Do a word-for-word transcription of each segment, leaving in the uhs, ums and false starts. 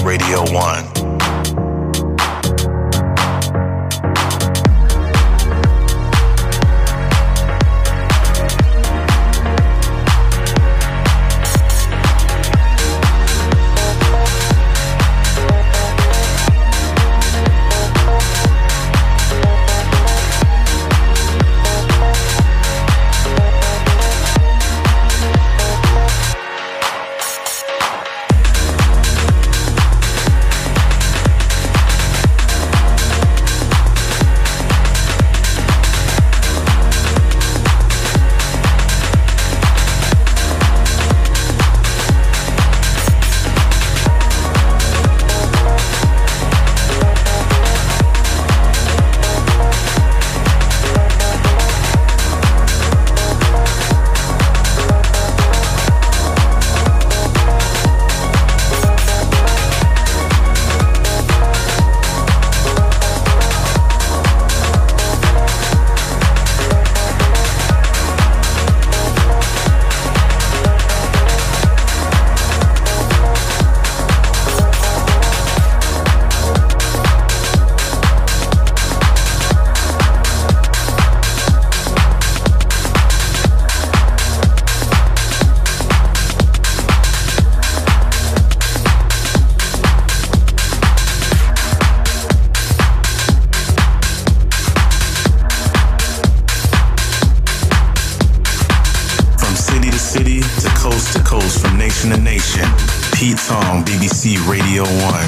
Radio one. Pete Tong, B B C Radio one.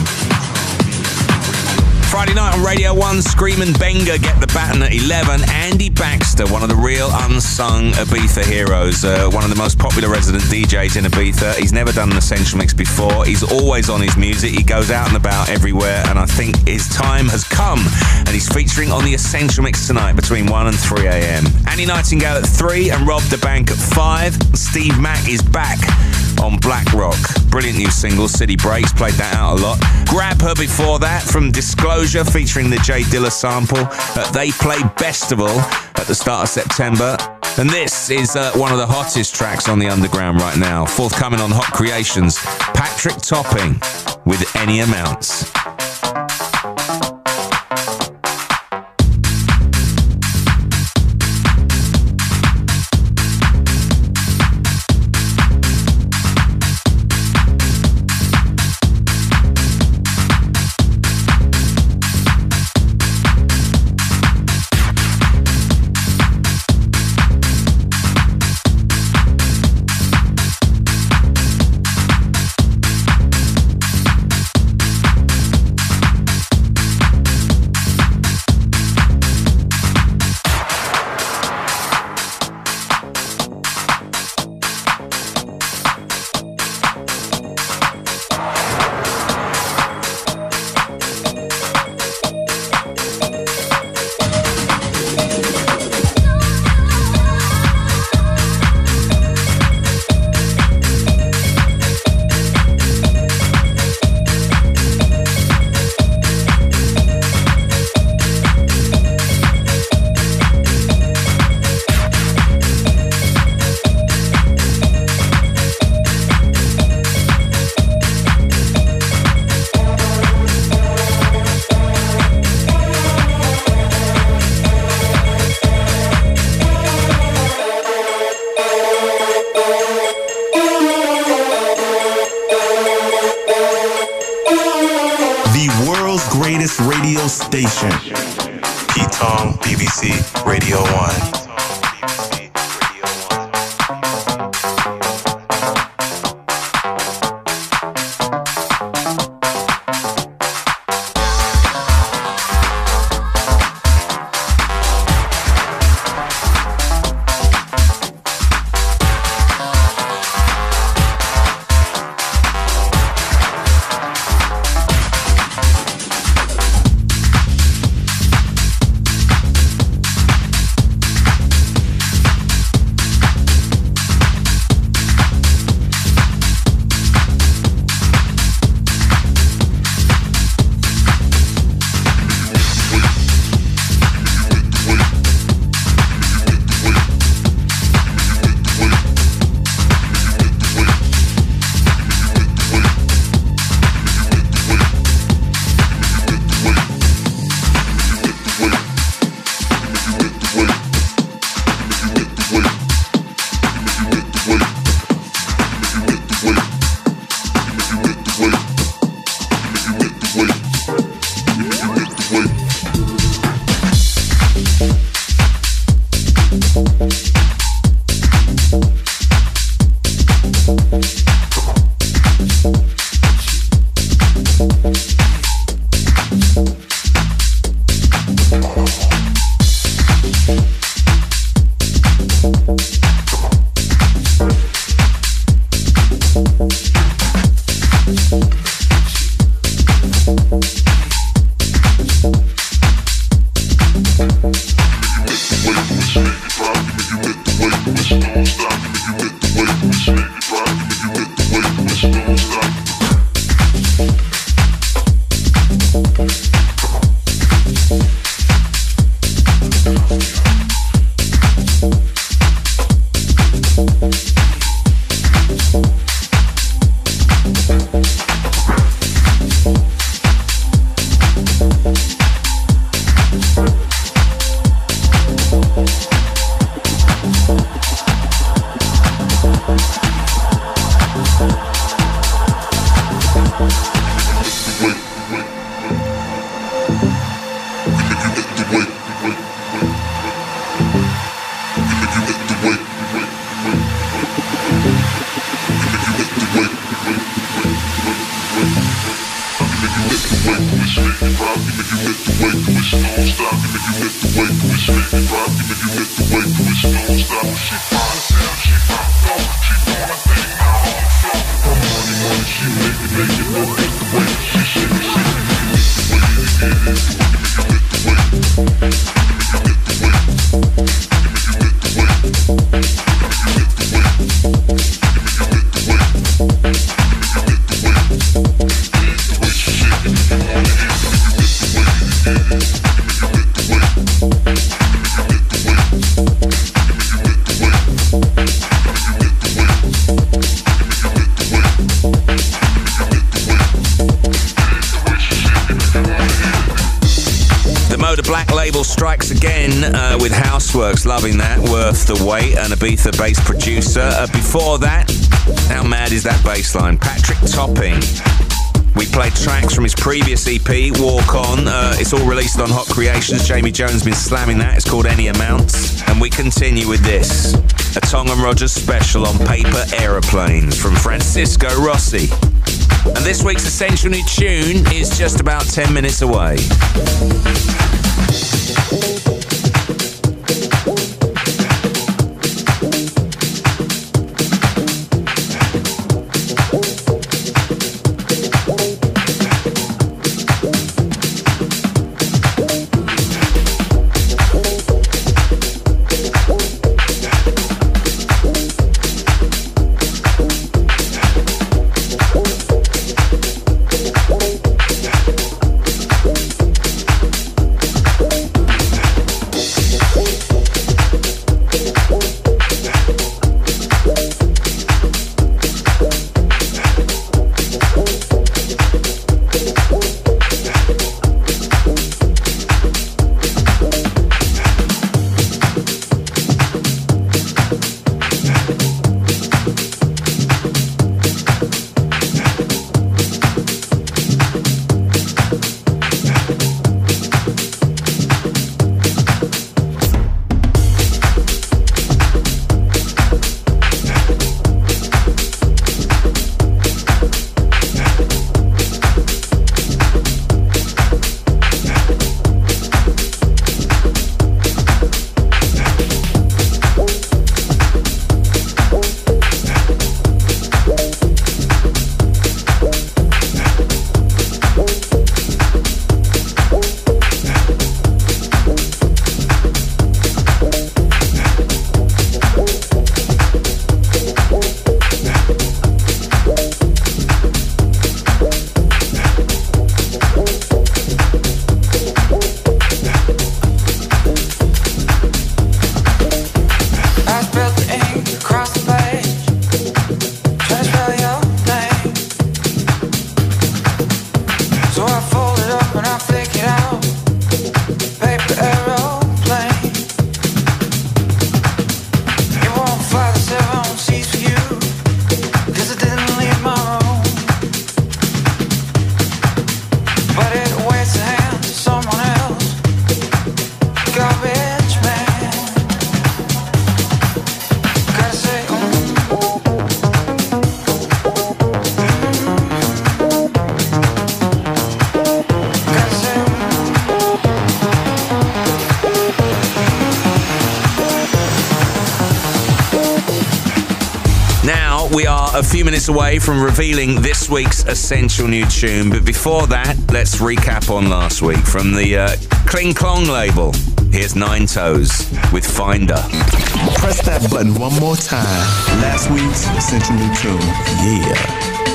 Friday night on Radio one, Screamin' Benga get the baton at eleven. Andy Baxter, one of the real unsung Ibiza heroes, uh, one of the most popular resident D Js in Ibiza. He's never done an Essential Mix before. He's always on his music. He goes out and about everywhere, and I think his time has come. And he's featuring on the Essential Mix tonight between one and three a.m. Annie Nightingale at three and Rob da Bank at five. Steve Mack is back on Black Rock. Brilliant new single, City Breaks, played that out a lot. Grab Her before that from Disclosure featuring the Jay Dilla sample. Uh, they play Bestival at the start of September. And this is uh, one of the hottest tracks on the underground right now. Forthcoming on Hot Creations, Patrick Topping with Any Amounts. Station. Pete Tong, B B C Radio one. Strikes again uh, with Houseworks, loving that, worth the wait, an Ibiza bass producer. Uh, before that, how mad is that bass line? Patrick Topping. We played tracks from his previous E P, Walk On. Uh, it's all released on Hot Creations. Jamie Jones been slamming that. It's called Any Amounts. And we continue with this, a Tongue and Rogers special on Paper Aeroplanes from Francisco Rossi. And this week's Essential New Tune is just about ten minutes away. We are a few minutes away from revealing this week's Essential New Tune, but before that, let's recap on last week from the uh, Kling Klong label. Here's Nine Toes with Finder. Press that button one more time. Last week's Essential New Tune. Yeah.